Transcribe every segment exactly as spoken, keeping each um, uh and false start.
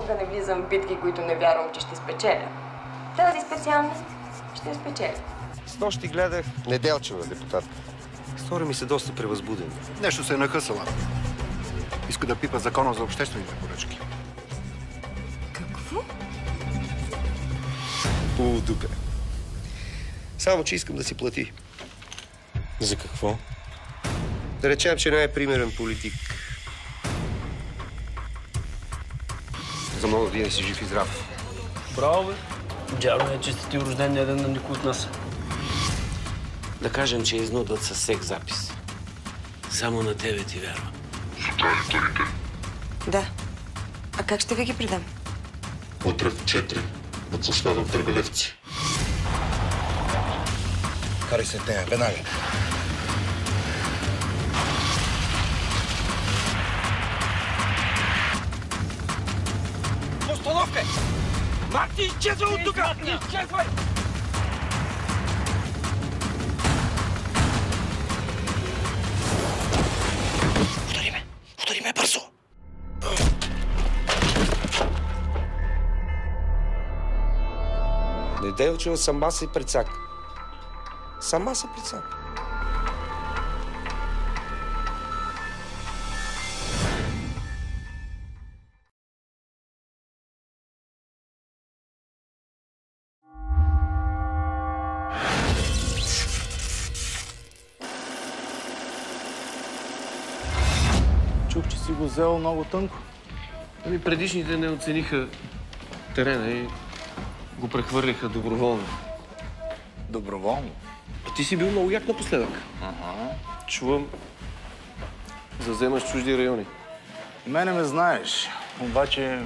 никога не влизам в битки, които не вярвам, че ще спечеля. Тази специалност ще спечеля. Снощи гледах Неделчева, депутат. Стори ми се доста превъзбуден. Нещо се е нахъсала. Иска да пипа закона за обществените поръчки. Какво? О, дука. Само, че искам да си плати. За какво? Да речем, че не е примерен политик. За много да си жив и здрав. Браво, бе. Дядо е честити рождения ден на никой от нас. Да кажем, че изнудват със сек запис. Само на тебе ти вярвам. Субтитлите. Да. А как ще ви ги предам? Утре в четири. От състава Търгалевци. Карай се нея, веднага. Постановка! Марти, изчезвай от тук! Изчезвай! Удари ме! Удари ме бързо! Неделчева сама се прецака. Сама се прецака. Чух, че си го взел много тънко. Ами предишните не оцениха терена и го прехвърлиха доброволно. Доброволно? А ти си бил много як напоследък. Ага. Чувам, заземаш чужди райони. Мене ме знаеш, обаче...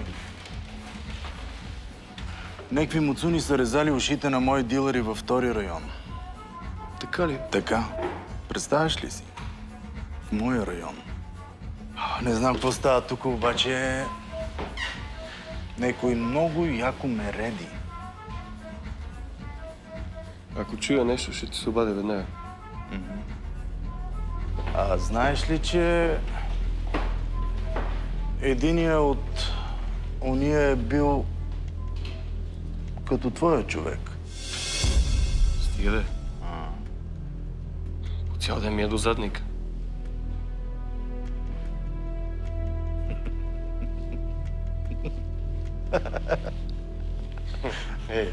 Некви муцуни са резали ушите на мои дилъри във втори район. Така ли? Така. Представяш ли си? В моя район. Не знам какво става тук, обаче... Некой много яко ме реди. Ако чуя нещо, ще ти се обадя веднага. А знаеш ли, че... Единия от ония е бил като твоя човек? Стига де. По цял ден ми е до задника. Ей.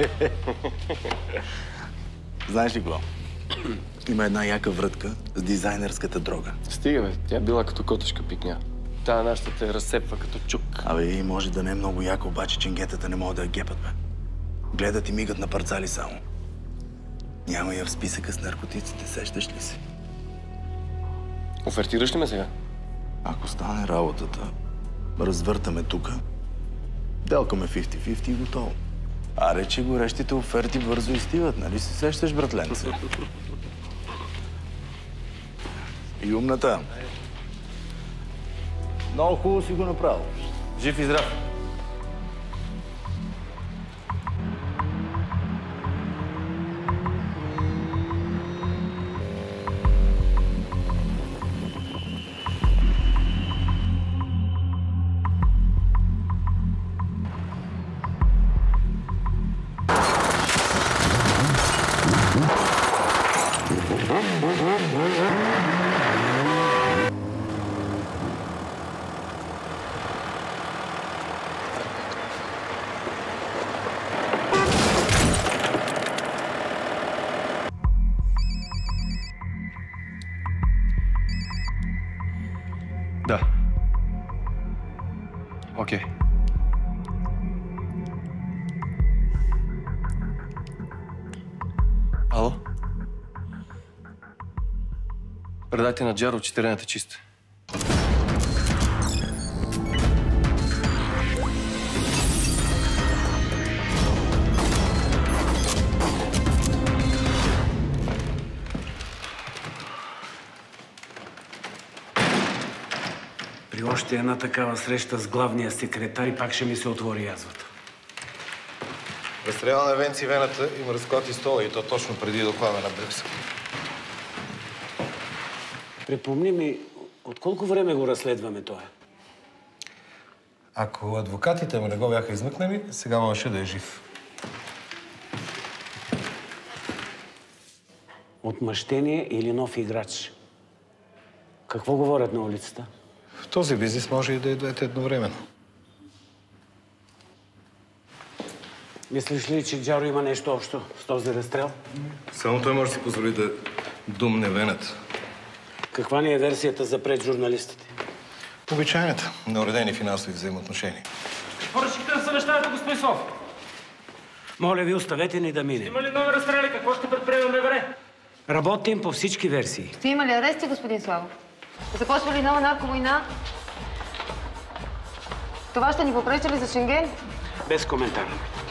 Знаеш ли какво? Има една яка врътка с дизайнерската дрога. Стига, бе. Тя била като котешка пикня. Тая нашата те разсепва като чук. Абе, и може да не е много яка, обаче ченгетата не могат да я гепат, бе. Гледат и мигат на парцали само. Няма я в списъка с наркотиците, сещаш ли се? Офертираш ли ме сега? Ако стане работата, развъртаме тука, делкаме петдесет на петдесет и готово. А рече горещите оферти бързо изтиват, нали се сещаш, братленце? И умната. Много хубаво си го направил. Жив и здрав. Да. Окей. Ало? Предайте на Джаро, че терената е чиста. При още една такава среща с главния секретар и пак ще ми се отвори язвата. Разстрелял на венци вената им разклати стола и то точно преди доклада на Брюксел. Припомни ми, от колко време го разследваме това? Ако адвокатите му не го бяха измъкнали, сега можеше да е жив. Отмъщение или нов играч? Какво говорят на улицата? В този бизнес може и да е двете едновременно. Мислиш ли, че Джаро има нещо общо с този разстрел? Само той може да си позволи да думне вената. Каква ни е версията за пред журналистите? Обичайната. Неуредени финансови взаимоотношения. Какво решихте на съвещанието, господин Слав? Моля ви, оставете ни да минем. Има ли нови разстрели? Какво ще предприемем МВР? Работим по всички версии. Ще има ли арести, господин Славов? Започва ли нова нарковойна? Това ще ни попречи ли за Шенген? Без коментар.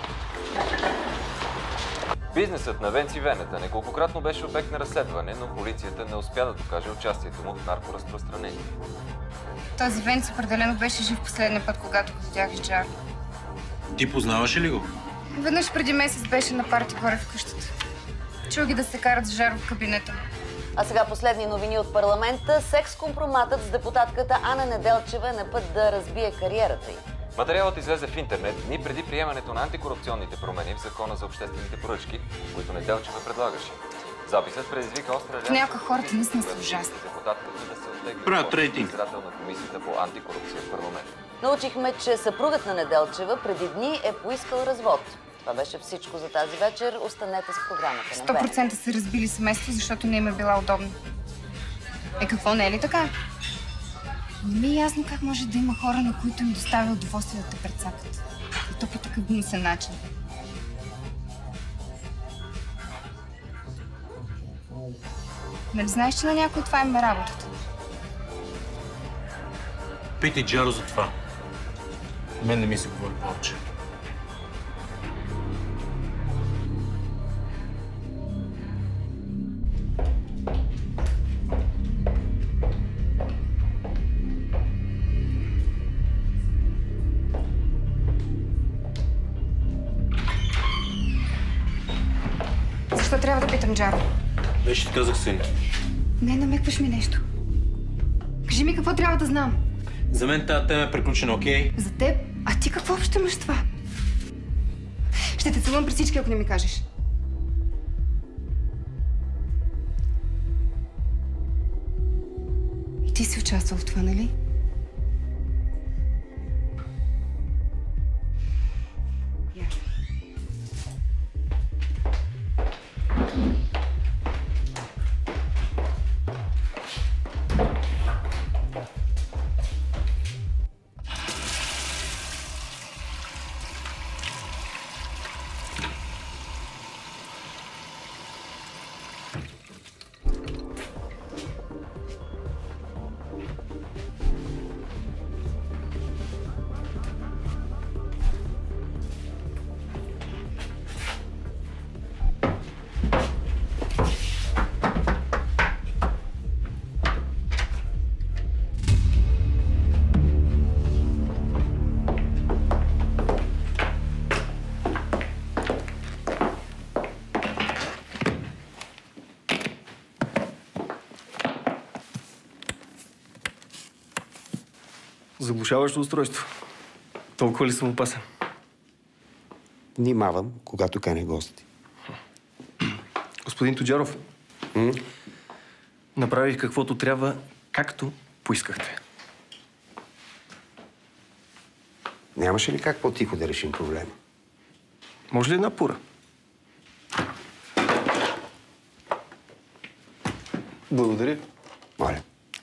Бизнесът на Венци Венета неколкократно беше обект на разследване, но полицията не успя да докаже участието му в наркоразпространение. Този Венци определено беше жив последния път, когато го видях с Джаро. Ти познаваше ли го? Веднъж преди месец беше на парти горе в къщата. Чул ги да се карат с Жаро в кабинета. А сега последни новини от парламента. Секс-компроматът с депутатката Ана Неделчева е на път да разбие кариерата й. Материалът излезе в интернет дни преди приемането на антикорупционните промени в Закона за обществените поръчки, които Неделчева предлагаше. Записът предизвика остра реакция. Някои хората наистина са ужасни. Депутатката да се оттегли Правят рейтинг. председател на комисията по антикорупция в парламента. Научихме, че съпругът на Неделчева преди дни е поискал развод. Това беше всичко за тази вечер. Останете с програмата на сто процента са разбили семейство, защото не им е била удобно. Е, какво, не е ли така? Не ми е ясно как може да има хора, на които им доставя удоволствие да те прецакат. И то по такъв гнусен начин. Нали знаеш, че на някой това им е работата? Питай Джаро за това. Мен не ми се говори повече. Защо трябва да питам Джаро? Беше ти казах, син. Не, намекваш ми нещо. Кажи ми какво трябва да знам. За мен тази тема е приключена, окей? За теб? А ти какво общо имаш това? Ще те целувам при всички, ако не ми кажеш. И ти си участвал в това, нали? Заглушаващо устройство. Толкова ли съм опасен? Внимавам, когато каня гости. Господин Тоджаров, М? направих каквото трябва, както поискахте. Нямаше ли как по-тихо да решим проблема? Може ли една пура? Благодаря. Моля.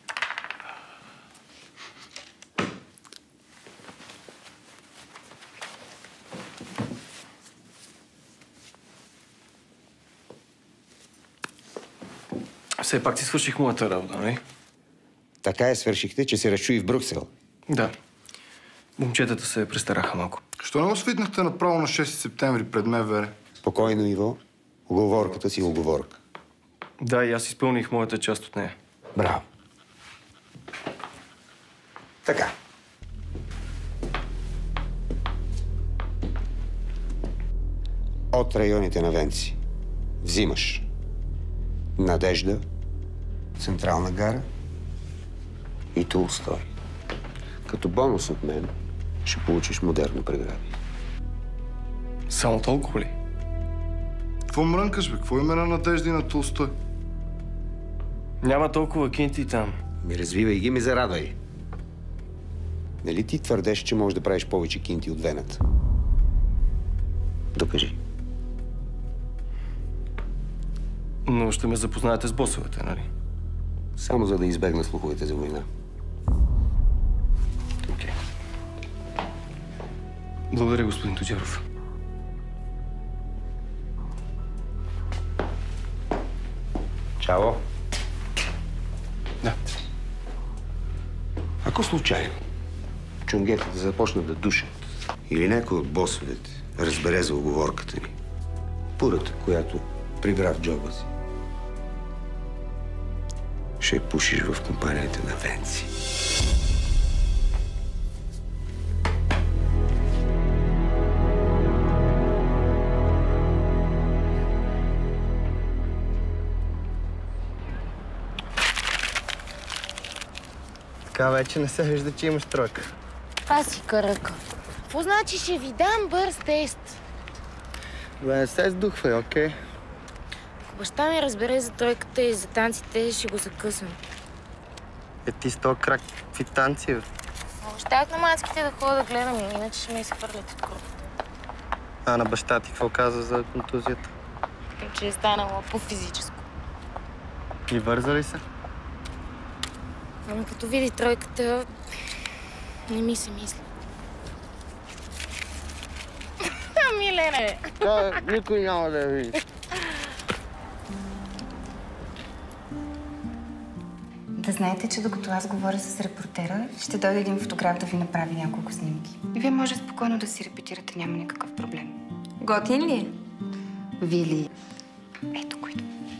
Все пак си свърших моята работа, нали? Така я свършихте, че се разчуи в Брюксел. Да. Момчетата се престараха малко. Що не го свитнахте направо на шести септември пред МВР? Спокойно, Иво. Оговорката си оговорка. Да, и аз изпълних моята част от нея. Браво. Така. От районите на Венци взимаш Надежда, Централна гара и Толстой. Като бонус от мен ще получиш модерно прегради. Само толкова ли? Какво мрънкаш, бе? Какво име на Надежда и на Толстой? Няма толкова кинти там. Ми развивай ги, ми зарадвай. Нали ти твърдеш, че можеш да правиш повече кинти от вената? Докажи. Но ще ме запознаете с босовете, нали? Само за да избегна слуховете за война. Окей. Благодаря, господин Тоджаров. Чао. Да. Ако случайно чунгетите да започнат да душат или някой от босовете разбере за уговорката ни, пурата, която прибра в джоба си, ще пушиш в компанията на Венци. Така вече не се вижда, че имаш тройка. Това си кръка. Какво значи ще ви дам бърз тест? Бе, не се сдухвай, окей? Ако баща ми разбере за тройката и за танците, ще го закъсам. Е, ти с този крак, какви танци, бе? Щях на мацките да ходя да гледам, иначе ще ме изхвърлят от групата. А на баща ти какво каза за контузията? Че е станало по-физическо. И върза ли се? Ама като види тройката, не ми се мисли. Милене! Да, никой няма да я види. Да знаете, че докато аз говоря с репортера, ще дойде един фотограф да ви направи няколко снимки. И вие може спокойно да си репетирате, няма никакъв проблем. Готин ли е? Вили. Ето които.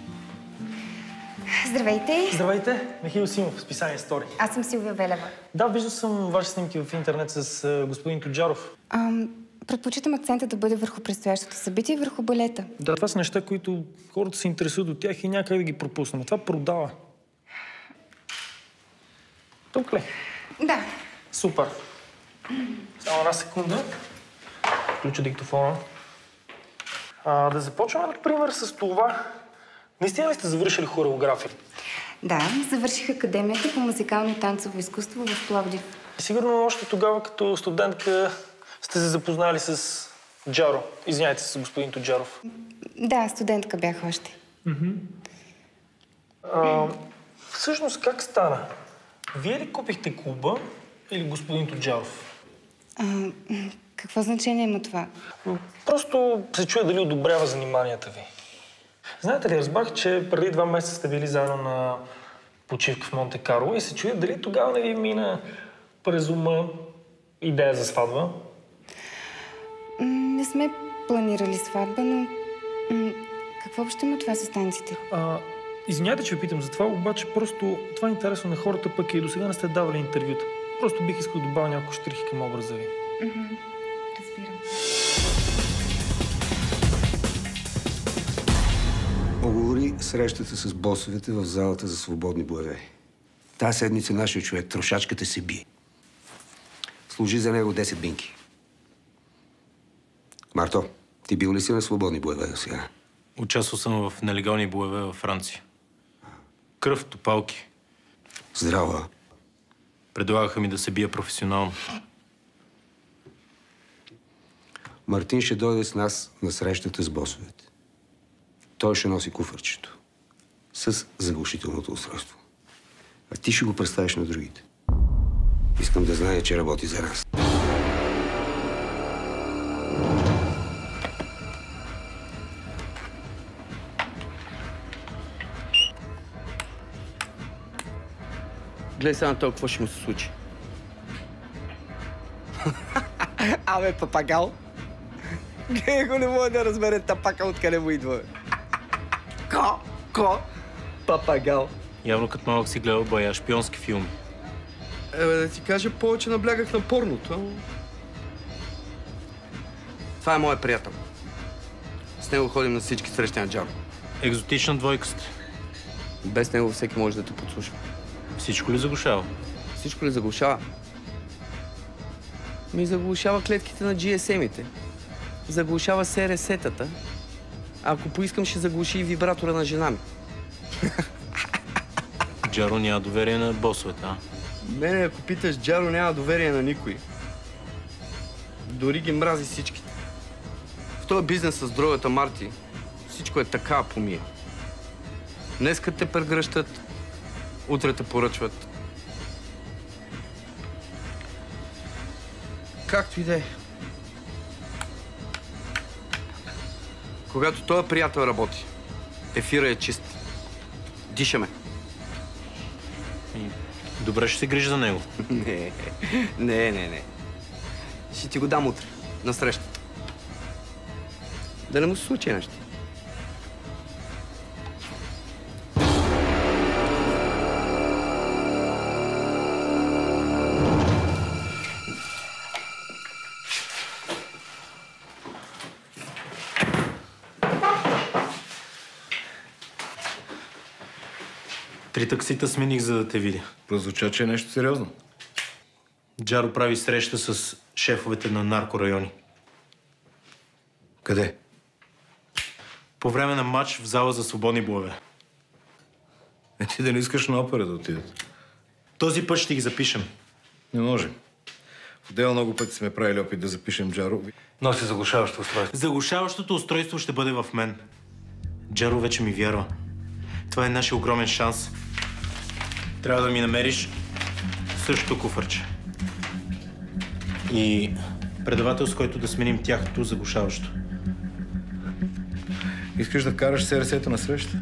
Здравейте! Здравейте! Михаил Симов, списание Стори. Аз съм Силвия Велева. Да, виждал съм ваши снимки в интернет с uh, господин Тоджаров. Ам, предпочитам акцента да бъде върху предстоящото събитие и върху балета. Да, това са неща, които хората се интересуват от тях и някак да ги пропуснем. Това продава. Тук ли? Да. Супер. Само една секунда. Включа диктофона. А, да започваме, например, с това. Наистина ли сте завършили хореография? Да, завърших Академията по музикално и танцово изкуство в Пловдив. Сигурно още тогава, като студентка, сте се запознали с Джаро. Извиняйте се, с господин Тоджаров. Да, студентка бях още. Mm-hmm. А, всъщност, как стана? Вие ли купихте клуба или господин Тоджаров? А, какво значение има това? Просто се чуя дали одобрява заниманията ви. Знаете ли, разбрах, че преди два месеца сте били заедно на почивка в Монте-Карло и се чуя дали тогава не ви мина през ума идея за сватба? Не сме планирали сватба, но какво общо има това с танците? А, извинявайте, че ви питам за това, обаче просто това е интересно на хората, пък и до сега не сте давали интервюта. Просто бих искал да добавя няколко щрихи към образа ви. Mm-hmm. Разбирам. Оговори срещата с босовете в залата за свободни боеве. Тази седмица нашия човек, трошачката, се бие. Служи за него десет бинки. Марто, ти бил ли си на свободни боеве до сега? Участвал съм в нелегални боеве във Франция. Кръв, топалки. Здраво. Предлагаха ми да се бия професионално. Мартин ще дойде с нас на срещата с босовете. Той ще носи куфърчето с заглушителното устройство. А ти ще го представиш на другите. Искам да знае, че работи за нас. Гледай сега на това, какво ще му се случи. Абе, папагал. Гледай го, не мога да разбере тапака откъде му идва. Ко? Ко? Папагал. Явно като малък си гледал бая шпионски филми. Ебе, да ти кажа, повече наблягах на порното. Това е моят приятел. С него ходим на всички срещи на Джаро. Екзотична двойка сте. Без него всеки може да те подслушва. Всичко ли заглушава? Всичко ли заглушава? Ми заглушава клетките на джи ес ем-ите. Заглушава ес ар ес-етата. Ако поискам, ще заглуши и вибратора на жена ми. Джаро няма доверие на босовете, а? Мене, ако питаш, Джаро няма доверие на никой. Дори ги мрази всичките. В този бизнес с дрогата, Марти, всичко е така помия. Днеска те прегръщат, утре те поръчват. Както и да е. Когато този приятел работи, ефира е чист. Дишаме. Добре, ще се грижа за него. Не, не, не, не. Ще ти го дам утре, на срещата. Да не му се случи нещо. Три таксита смених, за да те видя. Прозвуча, че е нещо сериозно. Джаро прави среща с шефовете на наркорайони. Къде? По време на матч в зала за свободни боеве. Е, ти да не искаш на опера да отидат. Този път ще ги запишем. Не можем. В отдел много пъти сме правили опит да запишем Джаро. Носи заглушаващо устройство. Заглушаващото устройство ще бъде в мен. Джаро вече ми вярва. Това е нашия огромен шанс. Трябва да ми намериш същото куфърче. И предавател, с който да сменим тяхното заглушаващо. Искаш да вкараш ес ар ес-ето на среща?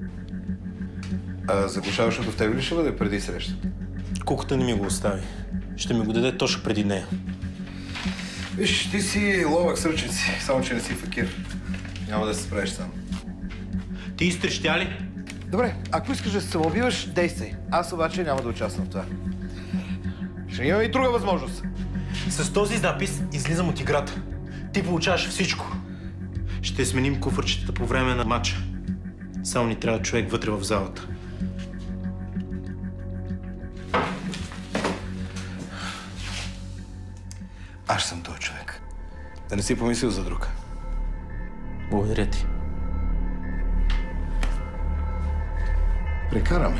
А заглушаващото в тебе ли ще бъде преди срещата? Куката не ми го остави. Ще ми го даде точно преди нея. Виж, ти си ловък с ръчници, само че не си факир. Няма да се справиш сам. Ти изтрещя ли? Добре, ако искаш да се самоубиваш, действай. Аз обаче няма да участвам в това. Ще имаме и друга възможност. С този запис излизам от играта. Ти получаваш всичко. Ще сменим куфърчетата по време на матча. Само ни трябва човек вътре в залата. Аз съм този човек. Да не си помислил за друг. Благодаря ти. Прекараме.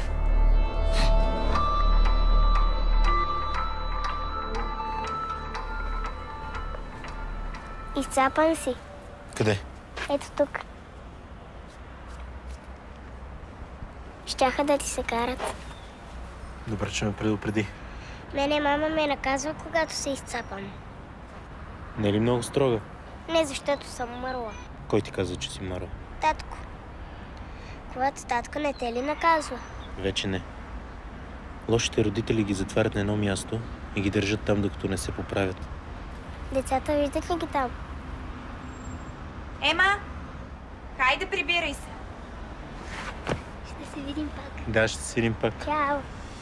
Изцапан си. Къде? Ето тук. Щяха да ти се карат. Добре, че ме предупреди. Мене мама ме наказва, когато се изцапам. Не е ли много строга? Не, защото съм мърла. Кой ти каза, че си мърла? Татко. Когато татко не те ли наказва? Вече не. Лошите родители ги затварят на едно място и ги държат там, докато не се поправят. Децата виждат ли ги там? Ема, хайде прибирай се. Ще се видим пак. Да, ще се видим пак. Чао.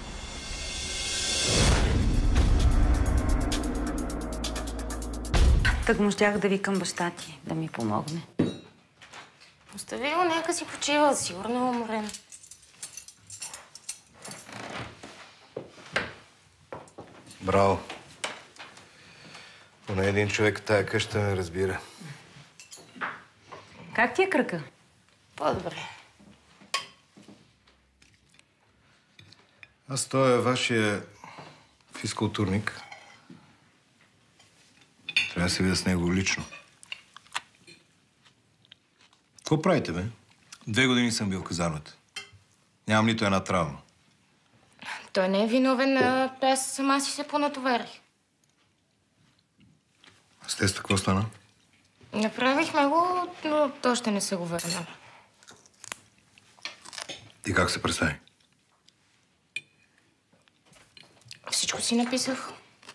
Так му щях да викам баща ти, да ми помогне. Остави го, нека си почива. Сигурно е уморен. Браво. Поне един човек в тая къща не разбира. Как ти е кръка? По-добре. Аз той е вашия физкултурник. Трябва да се видя с него лично. Какво правите, бе? Две години съм бил в казармата. Нямам нито една травма. Той не е виновен, а аз сама си се понатоварих. С теста какво стана? Направихме го, но още не се го върнали. И как се представи? Всичко си написах.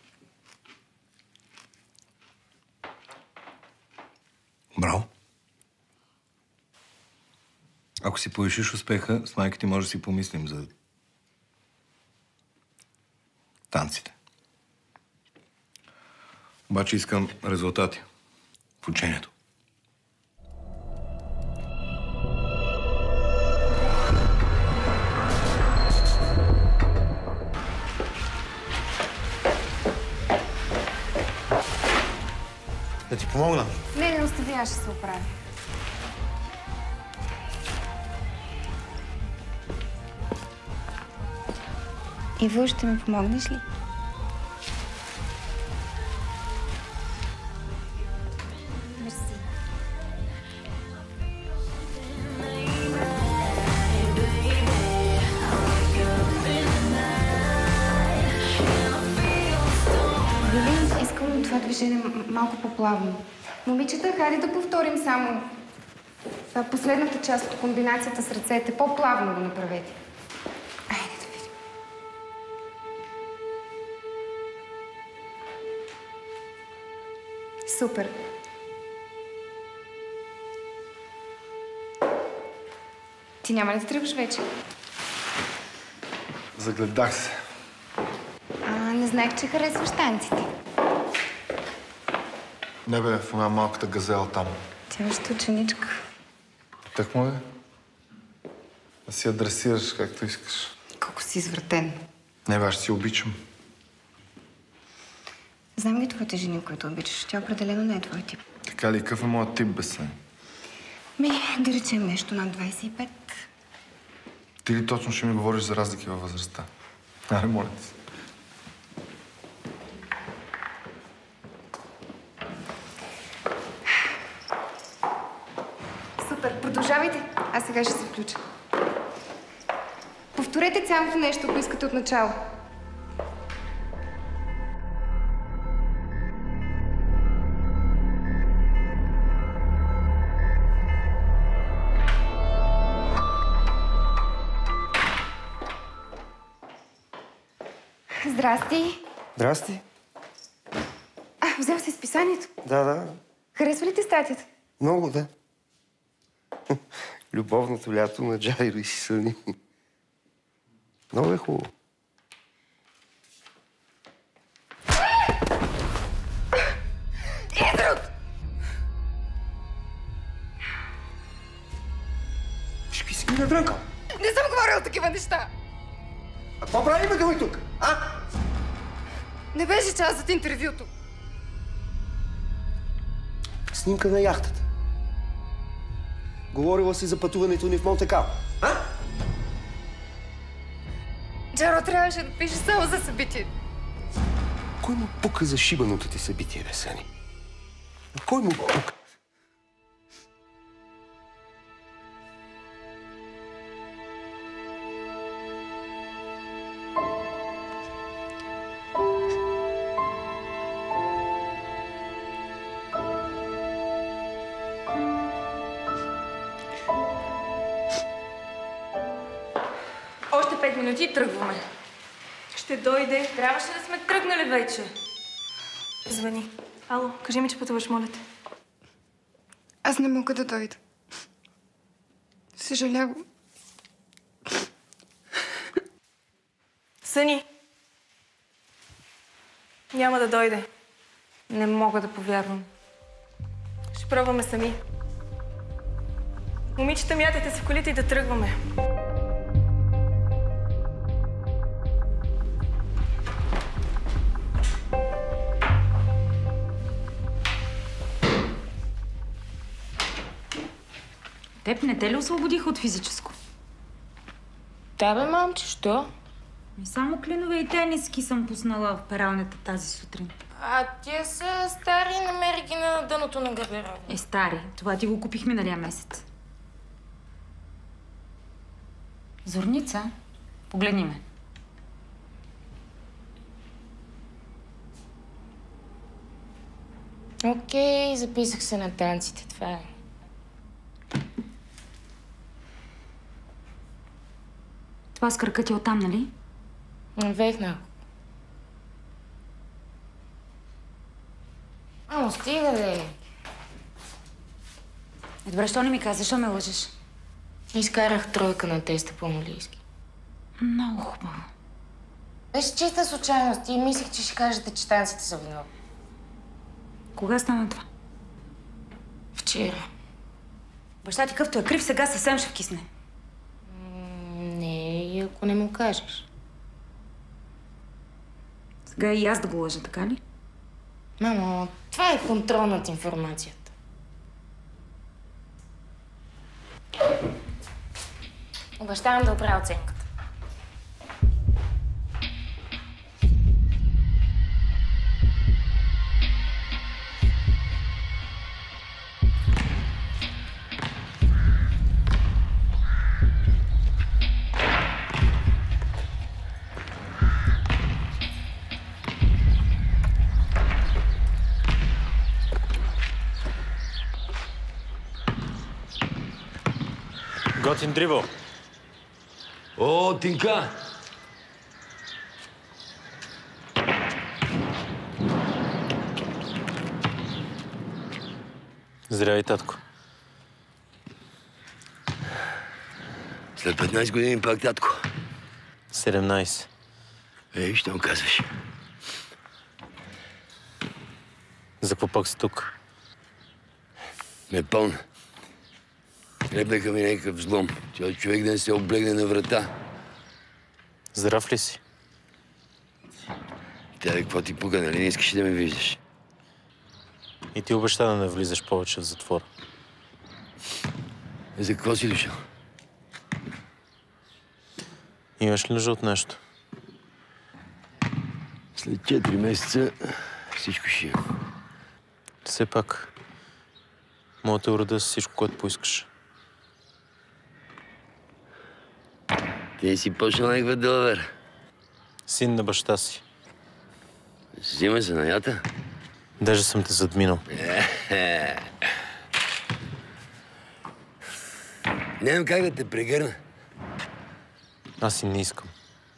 Браво. Ако си повишиш успеха, с майка ти може да си помислим за танците. Обаче искам резултати в учението. Да ти помогна? Не, не остави, аз ще се оправя. Иво, ще ми помогнеш ли? Мерси. Вили, искам това движение малко по-плавно. Момичета, хайде да повторим само това последната част от комбинацията с ръцете. По-плавно го направете. Айде да видим. Супер. Ти няма ли да тръгваш вече? Загледах се. А, не знаех, че харесваш танците. Не бе, в една малката газела там. Ти още ученичка. Так му е. Да си адресираш както искаш. Колко си извратен. Не бе, аз си обичам. Знам ги твоите жени, които обичаш. Тя определено не е твой тип. Така ли, какъв е моят тип, бе, Сани? Ми, да речем нещо над двайсет и пет. Ти ли точно ще ми говориш за разлики във възрастта? Аре, моля ти. Супер, продължавайте. Аз сега ще се включа. Повторете цялото нещо, ако искате от начало. Здрасти. Здрасти. А, взел си списанието. Да, да. Харесва ли ти статията? Много, да. Любовното лято на Джайро и Сани. Много е хубаво. Изрод! Ще си ги надрънкал. Не съм говорила такива неща. А какво правим да тук? А? Не беше част от интервюто. Снимка на яхтата. Говорила си за пътуването ни в Монте-Карло. А? Джаро трябваше да пише само за събитието. Кой му пука за шибаното ти събитие, бе, Сани? Кой му пука? Още пет минути и тръгваме. Ще дойде. Трябваше да сме тръгнали вече. Звъни. Ало, кажи ми, че пътуваш, моля те. Аз не мога да дойда. Съжалявам. Съни. Няма да дойде. Не мога да повярвам. Ще пробваме сами. Момичета, мятайте се в колите и да тръгваме. Теб не те ли освободиха от физическо? Да, бе, мамче, що? И само клинове и тениски съм пуснала в пералнята тази сутрин. А тия са стари, намери ги на дъното на гардероба. Е, стари. Това ти го купих миналия месец. Зорница, погледни ме. Окей, записах се на танците, това е. Това с кръка ти оттам, нали? Вехнах. Амо, стига, де. Е, добре, що не ми казваш, защо ме лъжеш? Изкарах тройка на теста по английски. Много хубаво. Беше чиста случайност и мислех, че ще кажете, че танците са виновни. Кога стана това? Вчера. Баща ти къвто е крив, сега съвсем ще вкисне. Не, и ако не му кажеш. Сега и аз да го лъжа, така ли? Мамо, това е контрол над информацията. Обещавам да оправя оценката. Готин дрибъл. О, Тинка! Здравей, татко. След петнайсет години пак, татко. седемнайсет. Ей, що му казваш? За какво пак си тук? Ме пълна. Трепнаха ми някакъв взлом. Човек да не се облегне на врата. Здрав ли си? Тя да какво ти пука, нали не искаш да ме виждаш? И ти обеща да не влизаш повече в затвора. За какво си дошъл? Имаш ли нужда от нещо? След четири месеца всичко ще имам. Все пак, мога да уреда с всичко, което поискаш. Ти не си почнал някаква далавера? Син на баща си. Взимай занаята? Даже съм те задминал. Нямам как да те прегърна. Аз и не искам.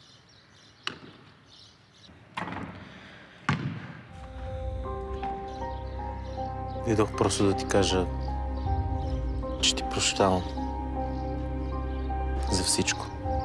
Идох просто да ти кажа, че ти прощавам за всичко.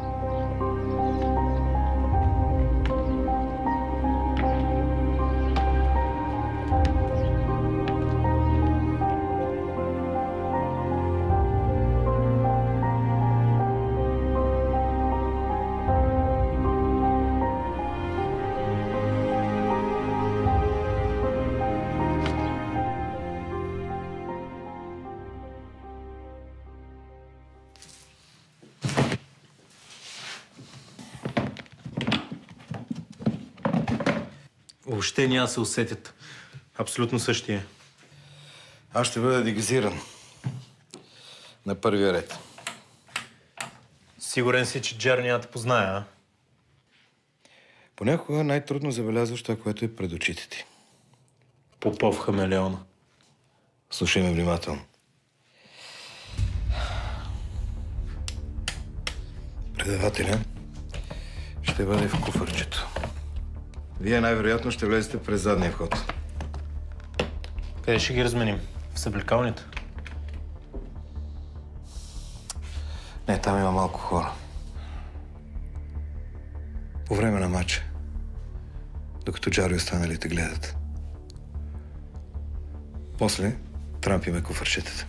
Въобще няма се усетят. Абсолютно същия. Аз ще бъда дегизиран. На първия ред. Сигурен си, че Джер няма да познае, а? Понякога най-трудно забелязваш това, което е пред очите ти. Попов хамелеона. Слушай ме внимателно. Предавателя ще бъде в куфърчето. Вие най-вероятно ще влезете през задния вход. Къде ще ги разменим? В съблекалните? Не, там има малко хора. По време на матча, докато Джаро и останалите гледат. После трампиме куфърчетата.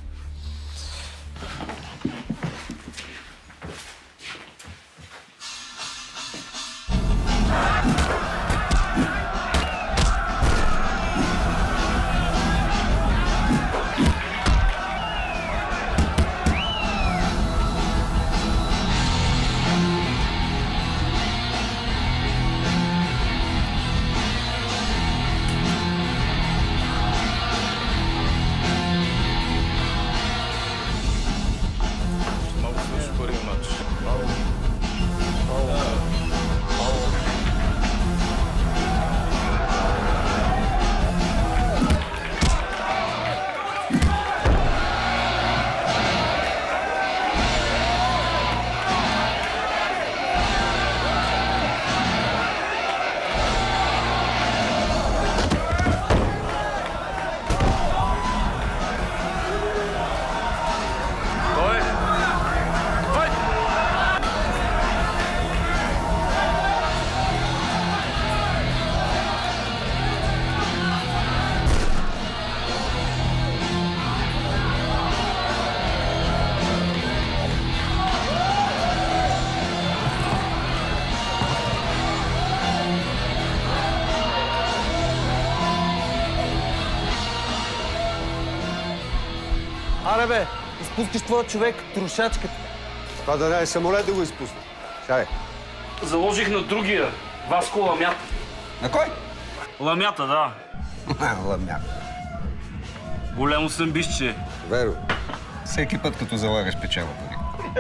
Аре бе, изпускаш твоя човек, трошачката. Това да не е самолет да го изпусне. Сядай. Заложих на другия. Васко Ламята. На кой? Ламята, да. Ламята. Голямо съм бишче. Веро, всеки път като залагаш печала пари.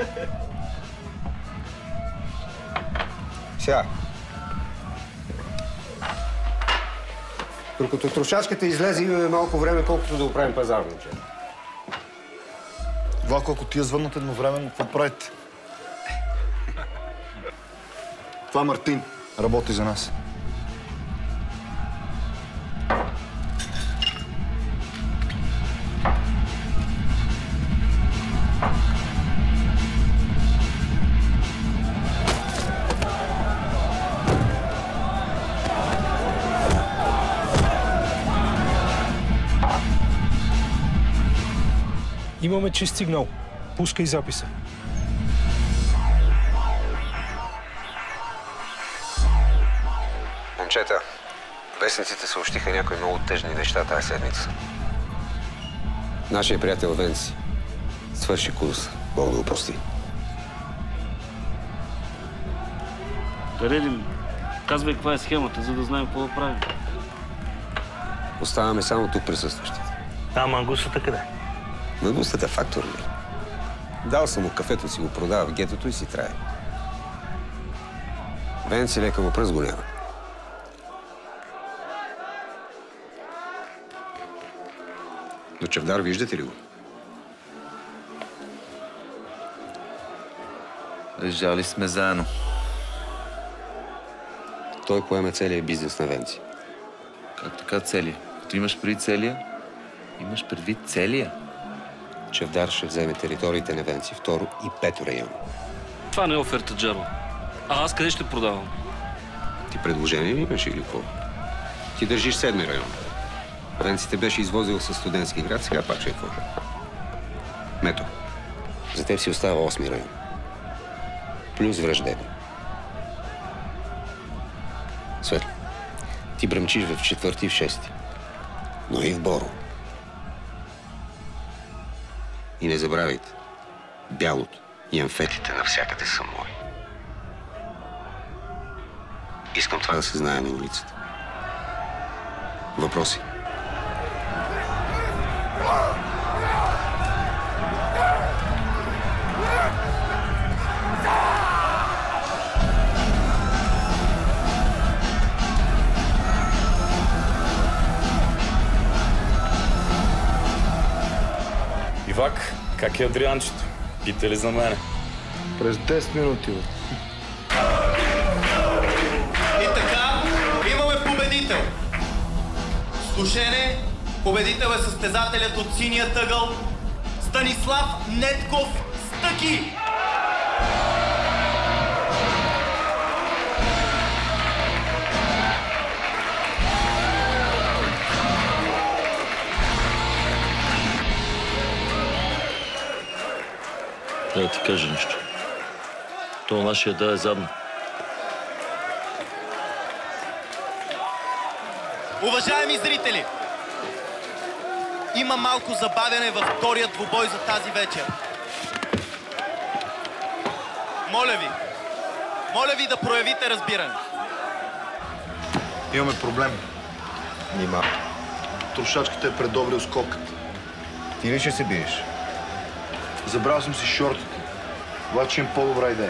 Сега. Докато трошачката излезе, имаме малко време, колкото да оправим пазарно. Вако, ако тия звъннат едновременно, какво правите? Това Мартин работи за нас. Имаме чист сигнал. Пускай записа. Момчета, вестниците съобщиха някои много тежни неща тази седмица. Нашия приятел Венци свърши курс. Бог да го прости. Дарели, казвай каква е схемата, за да знаем какво да правим. Оставаме само тук присъстващите. А мангусата къде? Мангустата фактор ли? Дал съм му кафето, си го продава в гетото и си трае. Венци лека му пръст го няма. До Чавдар виждате ли го? Лежали сме заедно. Той поеме целия бизнес на Венци. Как така целия? Като имаш преди целия, имаш предвид целия? Чавдар ще вземе териториите на Венци, второ и пето район. Това не е оферта, Джаро. А аз къде ще продавам? Ти предложение ли имаш или какво? Ти държиш седми район. Венци те беше извозил със студентски град, сега пак ще е твой. Мето, за теб си остава осми район. Плюс враждебен. Светли, ти бръмчиш в четвърти и в шести. Но и в Боро. И не забравяйте, бялото и амфетите навсякъде са мои. Искам това да се знае на улицата. Въпроси? Ивак, как е Адрианчето? Пита ли за мене? През десет минути. И така, имаме победител. Слушене, победител е състезателят от синия тъгъл Станислав Нетков Стъки. Да ти кажа нещо. То нашия да е задно. Уважаеми зрители, има малко забавяне във втория двубой за тази вечер. Моля ви, моля ви да проявите разбиране. Имаме проблем. Нима. Трошачката е предобрил скокът. Ти ли ще се биеш? Забрал съм си шортите. Обаче имам по-добра идея.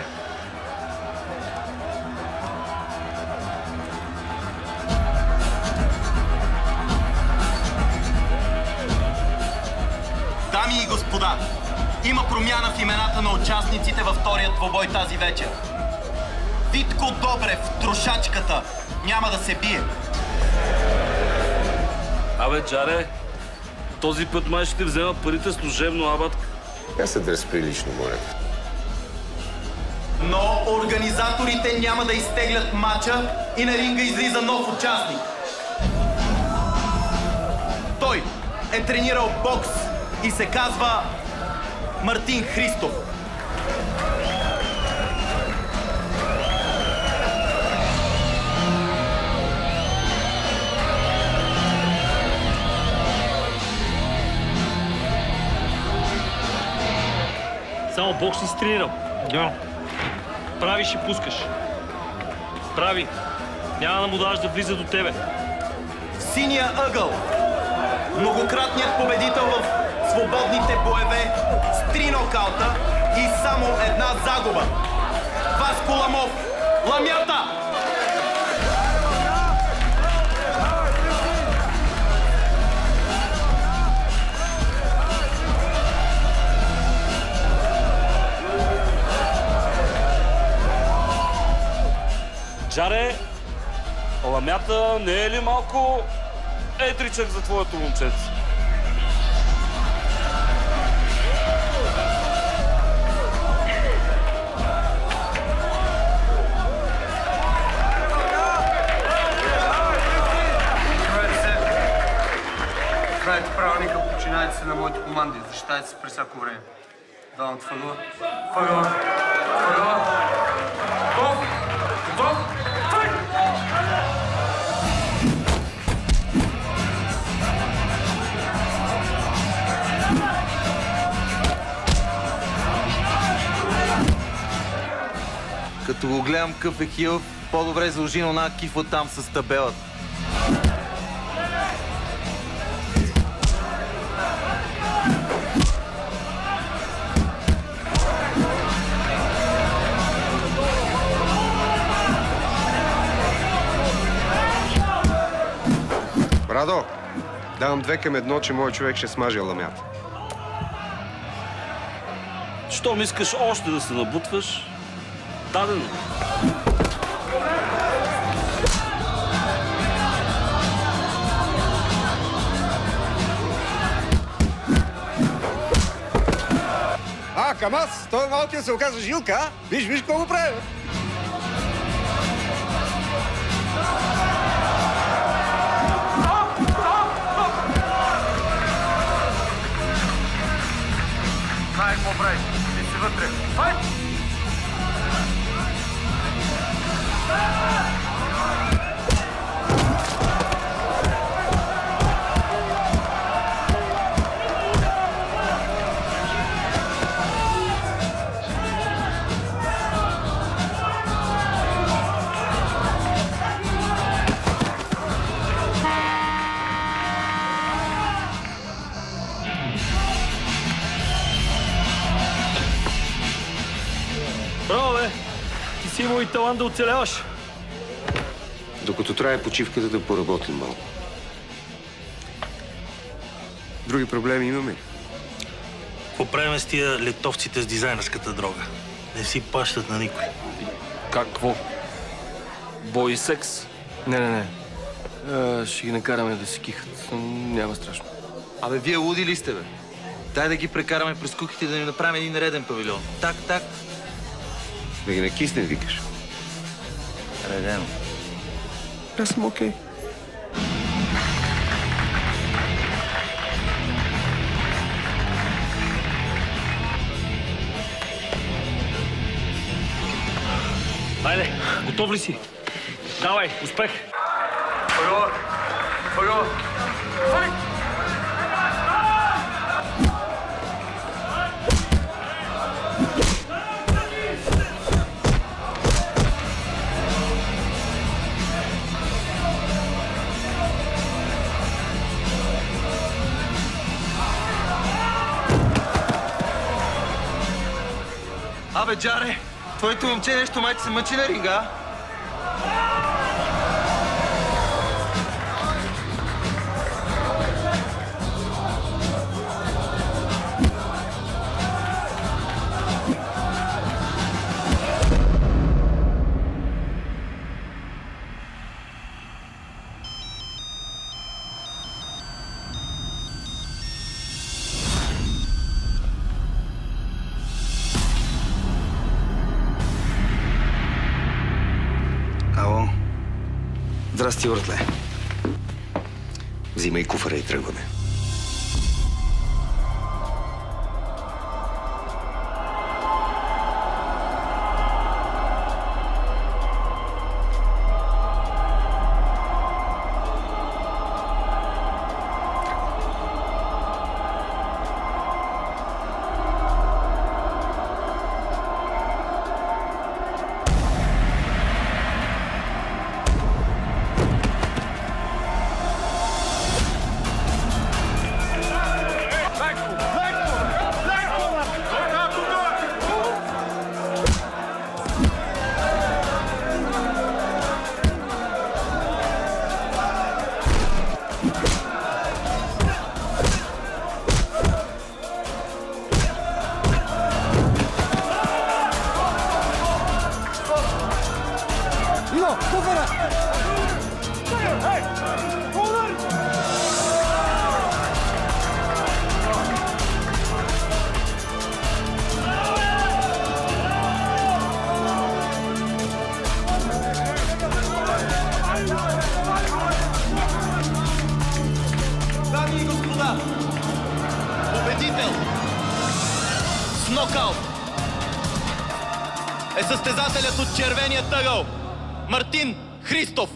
Дами и господа, има промяна в имената на участниците във втория двубой тази вечер. Витко Добрев, трошачката, няма да се бие. Абе, Джаре, този път май ще взема парите служебно, абат. Я се дръс прилично, моля. Но организаторите няма да изтеглят матча и на ринга излиза нов участник. Той е тренирал бокс и се казва Мартин Христов. Само бокс си тренирал. Да. Правиш и пускаш. Прави. Няма да му даваш да влиза до тебе. В синия ъгъл. Многократният победител в свободните боеве с три нокаута и само една загуба. Васко Ламов. Ламята! Джаре, Ламята не е ли малко едричък за твоето момченце? Правите правилника, починайте се на моите команди. Защитайте се при всяко време. Давам от въгъла. Въгъла. Въгъла. Готов. Готов. Файт! Като го гледам къв е хилъв, по-добре заложи на една кифла там с табелата. Радо, давам две към едно, че моят човек ще смаже Ламята. Щом искаш още да се набутваш, дадено. А, към аз! Той малкият се оказа жилка, а? Виж, виж какво го прави, бе! Знае какво прави. Ти си вътре. Файт! Браво, бе! Ти си имал и талант да оцеляваш. Докато трябва почивката да поработим малко. Други проблеми имаме ли? Какво правим с тия литовците с дизайнерската дрога? Не си пащат на никой. Какво? Бой и секс? Не, не, не. А, ще ги накараме да се кихат. Няма страшно. Абе, вие луди ли сте, бе? Дай да ги прекараме през кухите и да ни направим един реден павилион. Так, так. Да ги накиснем, викаш. Редено. Аз съм окей. Хайде, готов ли си? Давай, успех! Първо! Първо! Файт! Абе, Джаре, твоето момче нещо майче се мъчи на ринга. Здрасти, братле. Взимай куфара и тръгваме. врата. Победител с нокаут е състезателят от червения тъгъл Мартин Христов.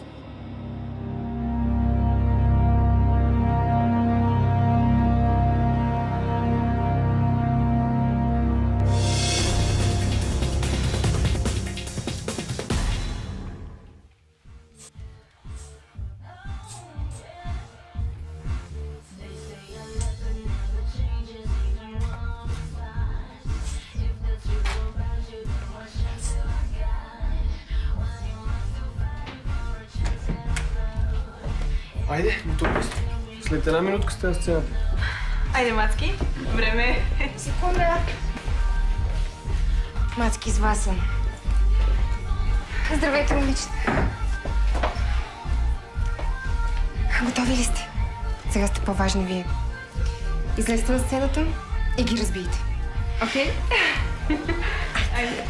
Айде, готови сте. След една минутка сте на сцената. Айде, Мацки, време е. Секунда. Мацки, с вас съм. Здравейте, момичета. Готови ли сте? Сега сте по-важни вие. Излезте на сцената и ги разбийте. Окей? Айде.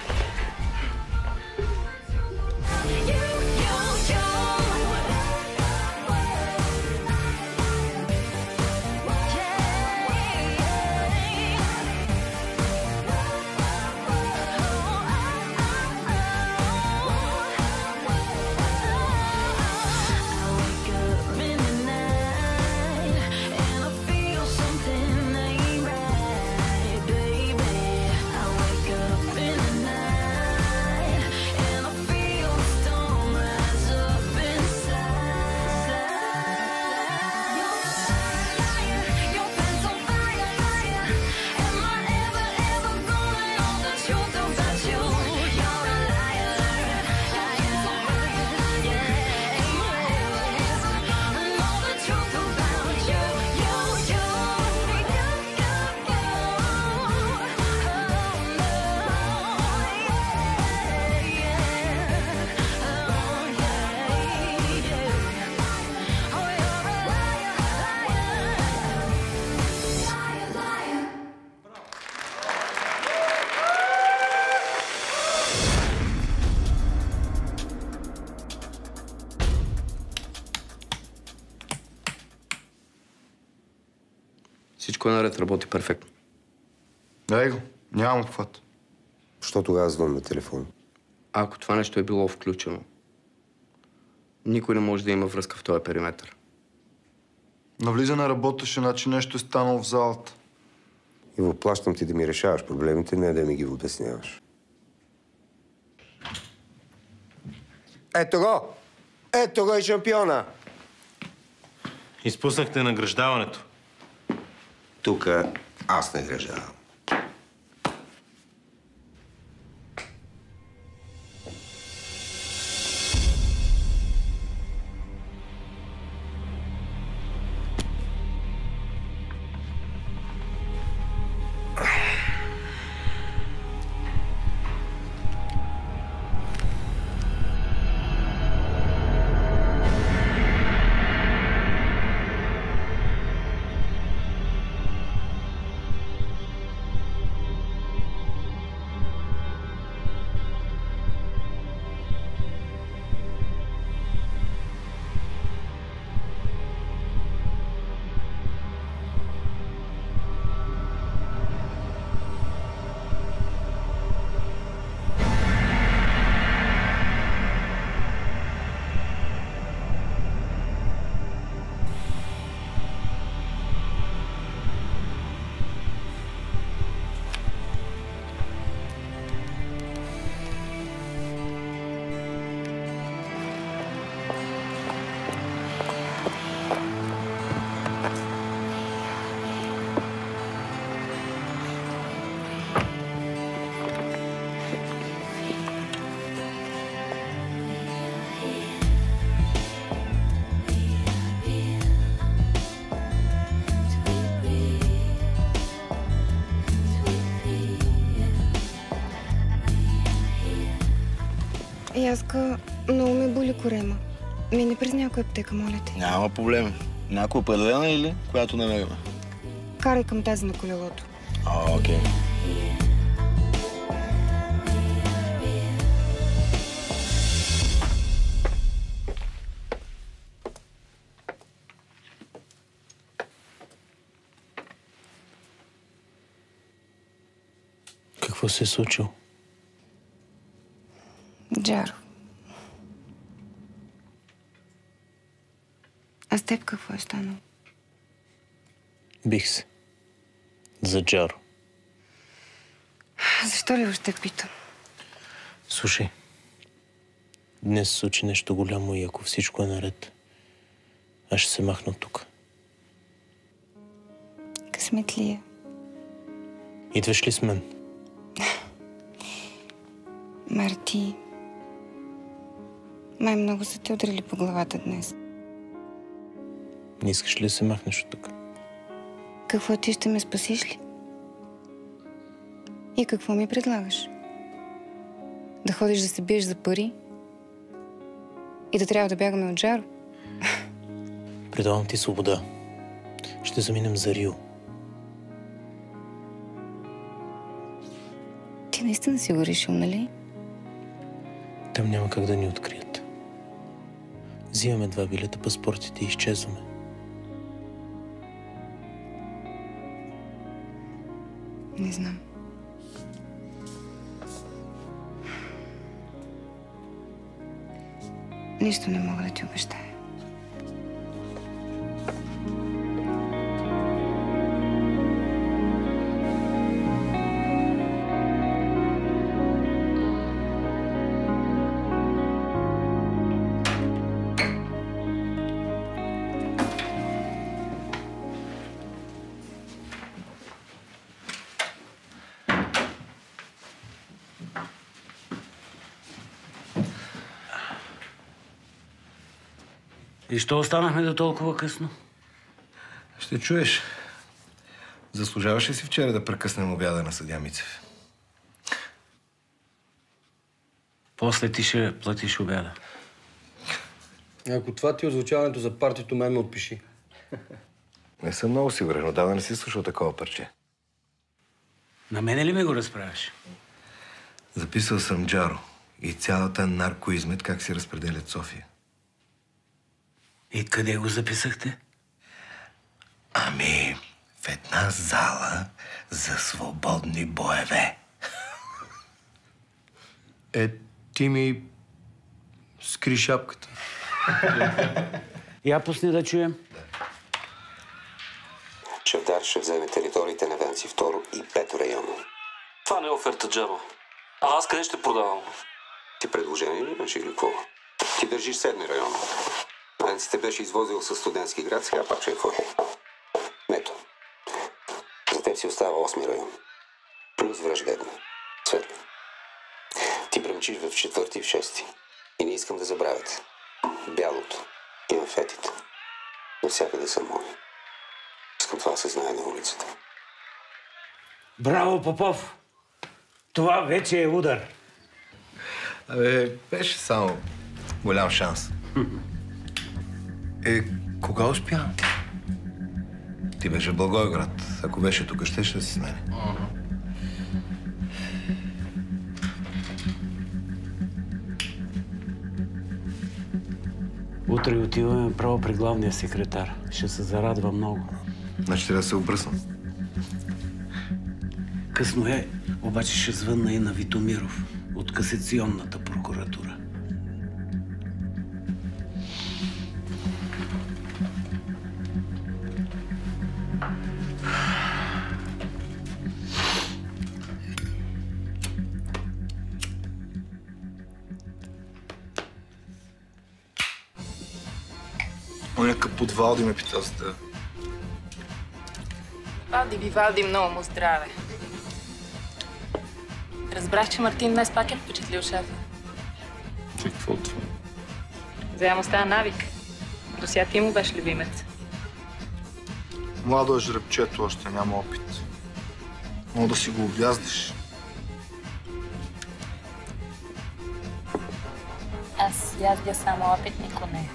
Всичко е наред, работи перфектно. Дай го, нямам обхват. Що тогава звън на телефон? Ако това нещо е било включено, никой не може да има връзка в този периметър. Навлизане работеше, значи нещо е станало в залата. Иво, плащам ти да ми решаваш проблемите, не да ми ги обясняваш. Ето го! Ето го и шампиона! Изпуснахте награждаването. Тук аз награждавам. Яска, много ме боли корема. Мине през някоя аптека, моля те. Няма проблем. Някоя определена или която намерим? Карай към тази на колелото. А, окей. Какво се е случило? Джаро. А с теб какво е станало? Бих се. За Джаро. Защо ли още питам? Слушай, днес се случи нещо голямо и ако всичко е наред, аз ще се махна от тук. Късметлия. Идваш ли с мен? Марти, май много са те удрили по главата днес. Не искаш ли да се махнеш от тук? Какво, ти ще ме спасиш ли? И какво ми предлагаш? Да ходиш да се биеш за пари? И да трябва да бягаме от Джаро? Предавам ти свобода. Ще заминем за Рио. Ти наистина си го решил, нали? Там няма как да ни открият. Взимаме два билета, паспортите и изчезваме. Не знам. Нищо не мога да ти обещая. И що останахме до толкова късно? Ще чуеш. Заслужаваше си вчера да прекъснем обяда на съдия Мицев. После ти ще платиш обяда. Ако това ти е озвучаването за партито, мен ме отпиши. Не съм много сигурен, но да не си слушал такова парче. На мене ли ме го разправяш? Записал съм Джаро и цялата наркоизмет как се разпределят София. И къде го записахте? Ами, в една зала за свободни боеве. Е, ти ми скри шапката. Я пусни да чуем. Чавдар ще вземе териториите на Венци второ и пето района. Това не е оферта, Джаро. А аз къде ще продавам? Ти предложение ли имаш или какво? Ти държиш седми район. Венци те беше извозил със студентски град, сега пак ще е твой. Ето. За теб си остава осми район. Плюс враждебно. Светли. Ти премчиш в четвърти и в шести. И не искам да забравяте. Бялото и мафетите. Навсякъде са мои. Искам това да се знае на улицата. Браво, Попов! Това вече е удар. Абе, беше само голям шанс. Е, кога успя? Ти беше в Благоевград. Ако беше тук, ще ще си с мене. Утре отиваме право при главния секретар. Ще се зарадва много. Значи трябва да се обръснам. Късно е, обаче ще звънна и на Витомиров от касационната прокуратура. Някакъв под Валди ме пита за теб. Валди, Вивалди, много му здраве. Разбрах, че Мартин днес пак е впечатлил шефа. Че какво от това? Взема става навик. До сега ти му беше любимец. Младо е жребчето, още няма опит. Мога да си го обяздиш. Аз яздя само опитни коне.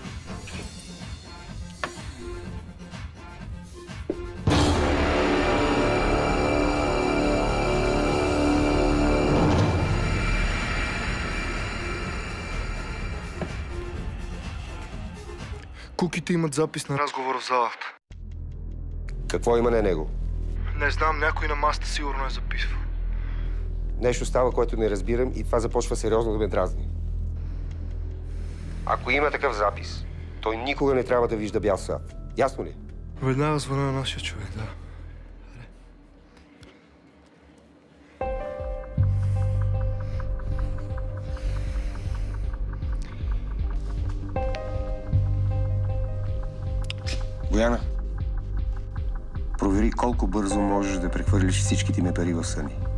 Куките имат запис на разговор в залата. Какво има на него? Не знам, някой на масата сигурно е записвал. Нещо става, което не разбирам и това започва сериозно да ме дразни. Ако има такъв запис, той никога не трябва да вижда бял свят. Ясно ли? Веднага звъна на нашия човек, да. Бояна, провери колко бързо можеш да прехвърлиш всичките ми пари в Съни.